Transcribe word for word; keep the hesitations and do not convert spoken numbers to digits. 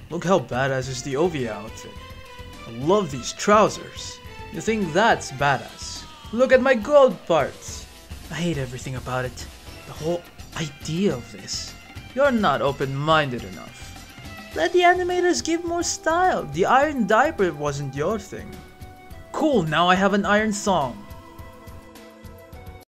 Look how badass is the O V A outfit. I love these trousers. You think that's badass? Look at my gold parts. I hate everything about it. The whole idea of this. You're not open-minded enough. Let the animators give more style. The iron diaper wasn't your thing. Cool, now I have an iron song.